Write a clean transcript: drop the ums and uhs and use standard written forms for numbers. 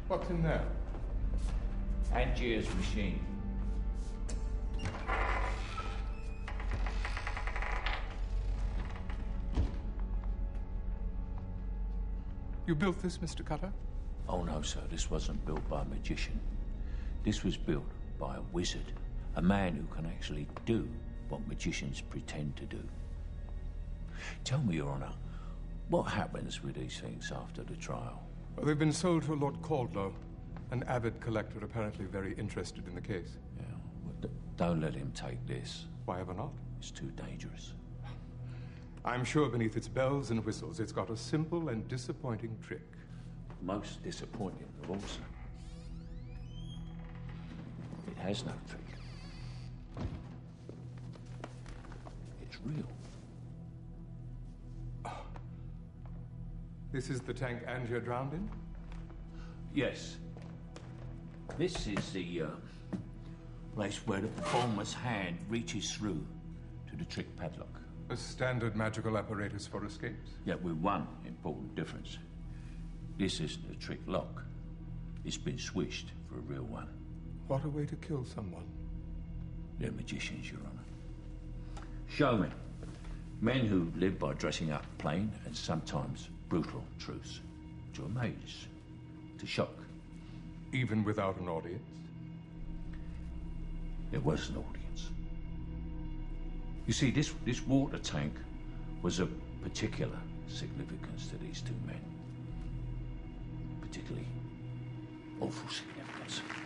What's in there? Angier's machine. You built this, Mr. Cutter? Oh, no, sir. This wasn't built by a magician. This was built by a wizard. A man who can actually do what magicians pretend to do. Tell me, Your Honour, what happens with these things after the trial? Well, they've been sold to Lord Caldlow, an avid collector apparently very interested in the case. Yeah, well, don't let him take this. Why ever not? It's too dangerous. I'm sure beneath its bells and whistles, it's got a simple and disappointing trick. Most disappointing of all, sir. It has no trick. It's real. This is the tank Angier drowned in? Yes. This is the place where the performer's hand reaches through to the trick padlock. A standard magical apparatus for escapes? Yet with one important difference. This isn't a trick lock. It's been switched for a real one. What a way to kill someone. They're magicians, Your Honour. Showmen. Men who live by dressing up plain and sometimes brutal truths. To amaze. To shock. Even without an audience? There was an audience. You see, this water tank was of particular significance to these two men. Particularly awful significance.